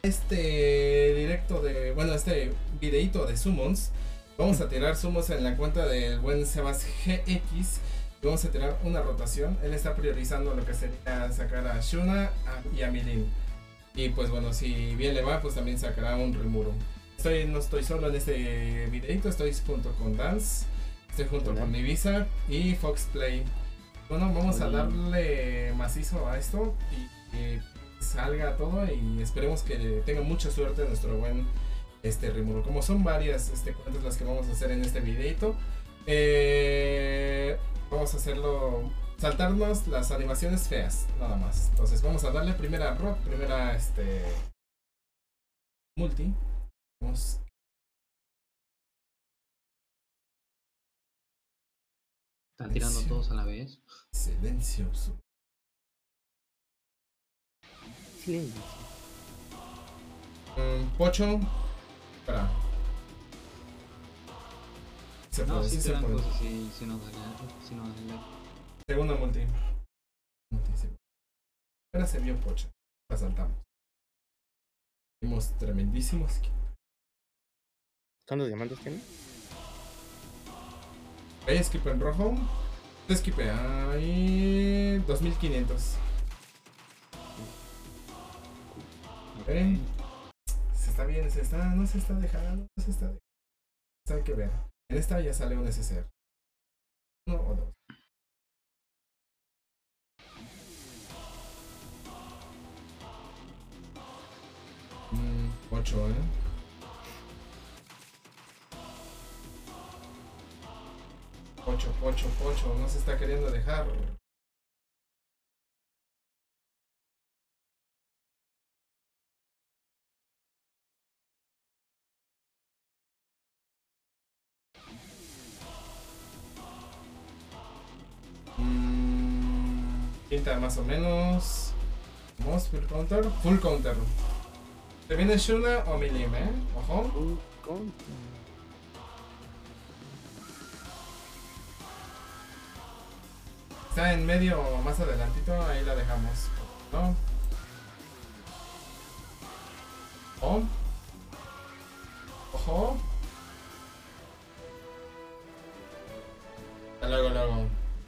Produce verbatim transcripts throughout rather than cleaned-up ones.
este directo de, bueno, este videito de summons. Vamos a tirar summons en la cuenta del buen Sebas G X. Vamos a tirar una rotación. Él está priorizando lo que sería sacar a Shuna a, y a Milin. Y pues bueno, si bien le va, pues también sacará un Rimuru. Estoy, no estoy solo en este videito, estoy junto con Dance, estoy junto Hola. con Ibiza y Foxplay. Bueno, vamos Hola. a darle macizo a esto y, y salga todo y esperemos que tenga mucha suerte nuestro buen este Rimuru. Como son varias este, cuentas las que vamos a hacer en este videito, eh, vamos a hacerlo, saltarnos las animaciones feas, nada más. Entonces vamos a darle primera rock, primera este multi. Vamos. Están tirando todos a la vez. Silencioso. Silencio. Um, Pocho. Para. Se no, puede, sí, sí se puede. Cosas, si, si no da si no da like. Segunda multi. multi sí. Ahora se vio Pocho. La saltamos. Vimos tremendísimos. ¿Cuántos diamantes tiene? Ahí skip en rojo. Se skipé ahí dos mil quinientos. Okay. Se está bien, se está, no se está dejando, no se está dejando. Hay que ver. En esta ya sale un S C R. Uno o dos. Mm, ocho, eh. Pocho, pocho, pocho, no se está queriendo dejar. Mm, pinta más o menos. Vamos, full counter. Full counter. ¿Te viene Shuna o Milim, eh? Ojo. Full counter. Está en medio o más adelantito, ahí la dejamos. ¿No? Ojo. Ojo. Hasta luego, luego.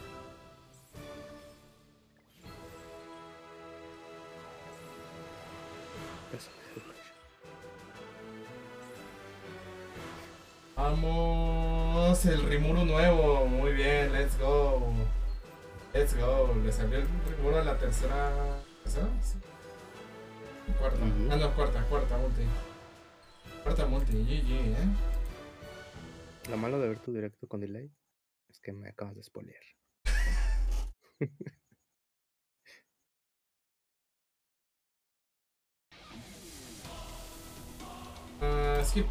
Vamos, el Rimuru nuevo. Muy bien, let's go. Let's go, le salió el Rimuru a la tercera. ¿Tercera? Sí. Cuarta. Uh-huh. Ah, no, cuarta, cuarta multi. Cuarta multi, G G, eh. Lo malo de ver tu directo con delay es que me acabas de spoilear. uh, skip.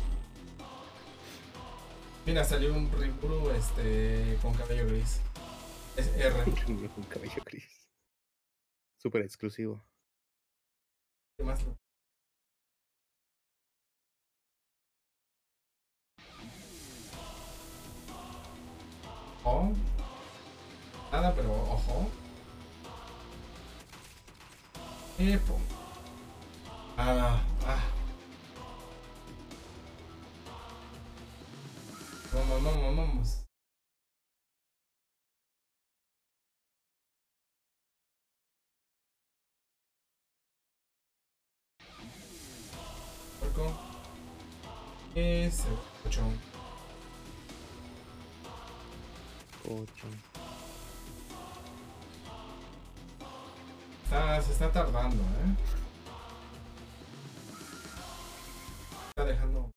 Mira, salió un Rimuru este, con cabello gris. Es R. Con cabello gris. Súper exclusivo. ¿Qué más? Ojo. Nada, pero ojo. Y pum. Ah, ah. Vamos, vamos, vamos. Y se ocho. ocho. Está, se está tardando, eh. Está dejando.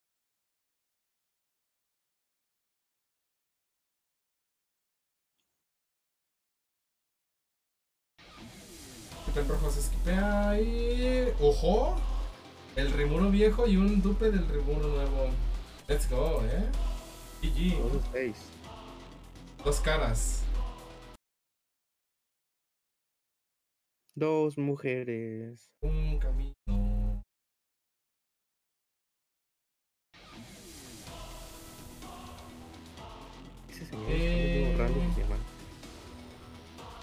El rojo se esquipea y... ¡Ojo! El Rimuru viejo y un dupe del Rimuru nuevo. Let's go, eh. G G. Dos seis. Dos caras. Dos mujeres. Un camino. Ese señor eh... es raro de diamante.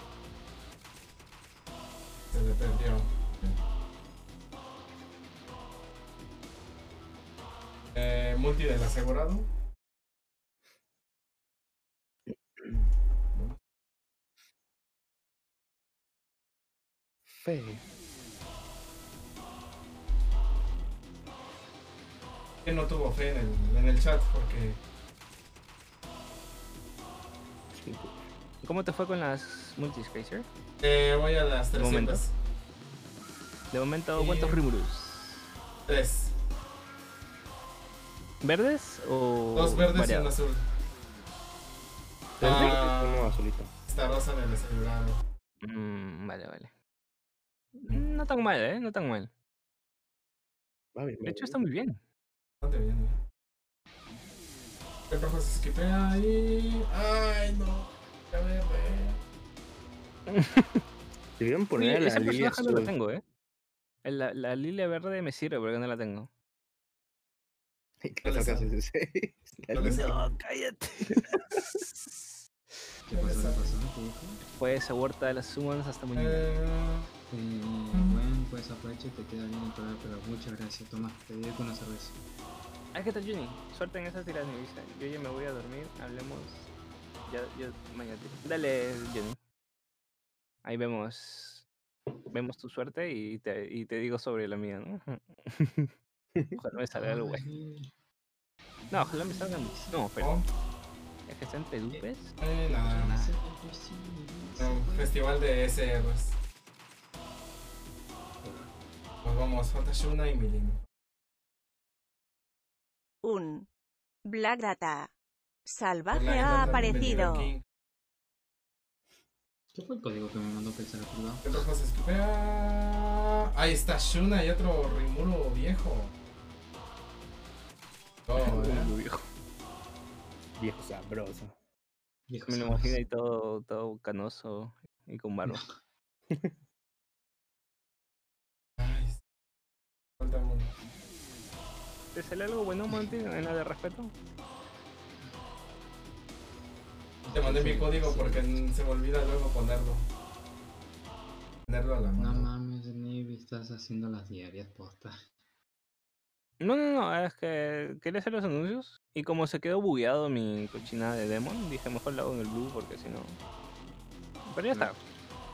Se le perdió. multi del asegurado. Fe. Que no tuvo fe en el, en el chat porque... ¿Cómo te fue con las multis, Kaiser? Eh, voy a las ¿De momento? trescientas. De momento, Sí. ¿cuántos Rimurus? Tres. ¿Verdes o Dos verdes variados? y un azul. Tres Ah. verdes, uno azulito. Esta rosa en el asegurado. Mm, vale, vale. No tan mal, ¿eh? No tan mal. Va bien, va De hecho, bien. está muy bien. Bastante bien. El rojo se esquipea y... ¡Ay, no! Ya verde. Debieron Oye, poner a la ese Lilia personaje no lo azul. tengo, ¿eh? La, la lilia verde me sirve porque no la tengo. Y que No le le sacas sale. ese seis. La No le Lilia. sale. No, cállate. ¿Qué pasó? ¿Qué pasó? ¿Qué dijo? Fue esa huerta de las summons hasta mañana. Eh, Eh, bueno, pues aprovecha y te queda bien el color, pero muchas gracias. Toma, te doy con una cerveza. Ay, ¿qué tal, Juni? Suerte en esa tirada, mi vista. Yo ya me voy a dormir. Hablemos. Ya, yo mañana tiro. Dale, Juni. Ahí vemos. Vemos tu suerte y te, y te digo sobre la mía, ¿no? Ojalá me salga algo bueno. Ay, No, ojalá me salga. No, pero. oh, Es que está entre dupes. eh, nada. no sé, yo sí, sí, Un pues. festival de S Rs. Pues vamos, falta Shuna y Milin. Un Black Data salvaje Hola, ha Data, bienvenido aparecido. aquí. ¿Qué fue el código que me mandó pensar privado? El rojo se esquipea. Ahí está Shuna y otro Rimuro viejo. Oh, ¿eh? viejo. Viejo sabroso. Viejo Me lo sabroso. imagino ahí todo, todo canoso y con barba. Ay, falta uno. ¿Te sale algo bueno, Monty, en la de respeto? Te mandé mi código porque se me olvida luego ponerlo. Ponerlo a la No mano. mames, Nibi, estás haciendo las diarias posta. No, no, no, es que quería hacer los anuncios y como se quedó bugueado mi cochina de Demon, dije mejor lo hago en el Blue porque si no... Pero ya está.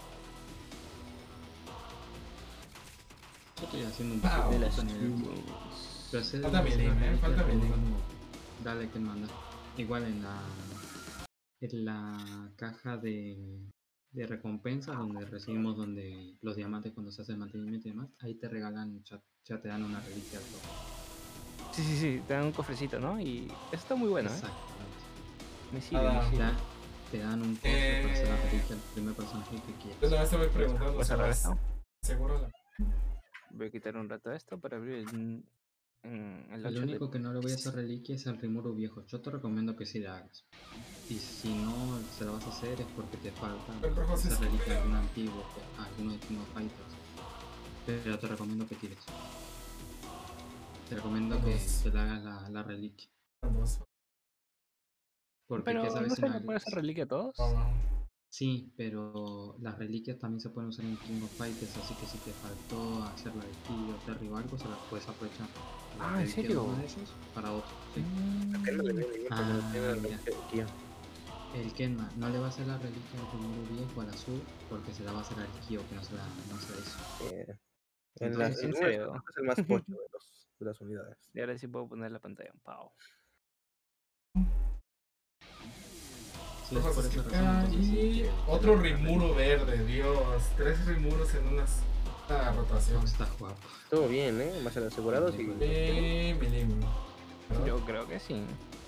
Yo estoy haciendo un Ah, poco De de las en el... Summons. Pero sé Falta dónde mi está la link, eh, reliquia, falta mi pero link. cuando- Dale, que manda. Igual en la... En la caja de... De recompensa donde recibimos donde los diamantes cuando se hace el mantenimiento y demás, ahí te regalan, ya, ya te dan una reliquia al toque. Sí, sí, sí, te dan un cofrecito, ¿no? Y eso está muy bueno, ¿eh? Exactamente. Me sirve, Ah, me Te, sirve. da- te dan un cofre para hacer la Eh. reliquia al primer personaje que Yo quieras. una vez te voy preguntando ¿Puedes si cerrar vas esto? seguro la... Voy a quitar un rato esto para abrir el, en el El ocho único de... que no le voy a hacer reliquia es el Rimuru viejo. Yo te recomiendo que sí le hagas. Y si no se la vas a hacer es porque te falta El rojo se esa reliquia esquipea. de algún antiguo, que- alguno de King of Fighters. Pero te recomiendo que tires. Te recomiendo que, Vamos. que le hagas la, la reliquia. Dos. Porque Pero que esa vez no en se la- le puede hacer reliquia a todos. Vamos. Sí, pero las reliquias también se pueden usar en King of Fighters, así que si te faltó hacer la de Kid o Terry o algo, se las puedes aprovechar. La Ah, ¿en reliquia de serio? uno de ellos para otro. Sí. ¿A qué no le viene bien cuando Ah, tiene la mira. reliquia? El Kenma no le va a hacer la reliquia al Rimuru viejo al azul porque se la va a hacer al Kyo que no se la, no se la hizo. Eh, en las ¿En en serio? es el más pocho de, los, de las unidades. Y ahora sí puedo poner la pantalla en pau. Sí, es Rojo por se esa esquipea razón, entonces sí, y que- que otro la Rimuro reliquia. verde, Dios. Tres Rimuros en unas- una rotación. No, está guapo. Todo bien, ¿eh? Más el asegurado sí. Y Milim. Yo creo que sí.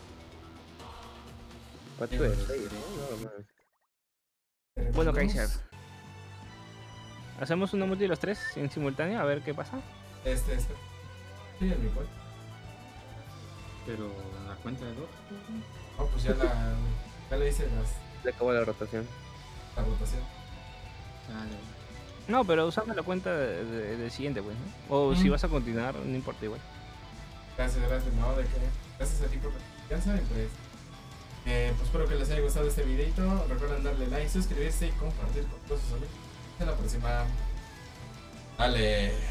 ocho de seis, ¿eh? No, no. Bueno, Kaiser. Hacemos una multi de los tres en simultáneo a ver qué pasa. Este, este. Sí, en mi cuenta. Pero la cuenta del otro. Ah, pues ya la. Ya le hice las, Le acabó la rotación. la rotación. Dale. No, pero usame la cuenta de- de- del siguiente, pues, ¿no? O si Mm. vas a continuar, no importa igual. Gracias, gracias. No, de que. Gracias a ti por la confianza y pues. Eh, pues espero que les haya gustado este videito. Recuerden darle like, suscribirse y compartir con todos sus amigos. Hasta la próxima. Dale.